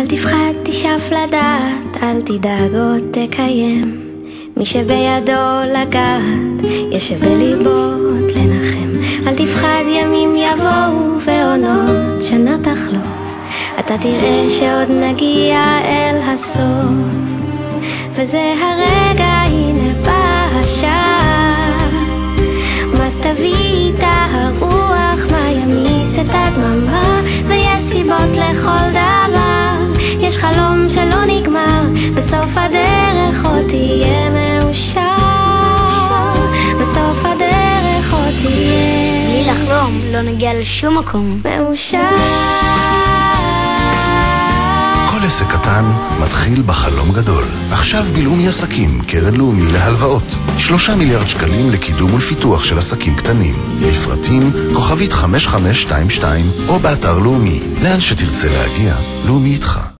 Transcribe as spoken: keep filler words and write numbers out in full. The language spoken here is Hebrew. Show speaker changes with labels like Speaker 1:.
Speaker 1: אל תפחד, תשאף לדעת, אל תדאג עוד תקיים. מי שבידו לגעת, ישב בליבו עוד לנחם. אל תפחד, ימים יבואו ועונות שנה תחלוף, אתה תראה שעוד נגיע אל הסוף. וזה הרגע, הנה בא השעה, מה תביא איתה הרוח, מה ימיס את הדממה. ויש סיבות לכל דבר, יש חלום שלא נגמר, בסוף הדרך עוד תהיה מאושר, בסוף הדרך עוד תהיה.
Speaker 2: בלי לחלום לא נגיע לשום מקום.
Speaker 1: מאושר.
Speaker 3: כל עסק קטן מתחיל בחלום גדול. עכשיו בלאומי עסקים, קרן לאומי להלוואות. שלושה מיליארד שקלים לקידום ולפיתוח של עסקים קטנים. לפרטים כוכבית חמש חמש שתיים שתיים או באתר לאומי. לאן שתרצה להגיע, לאומי איתך.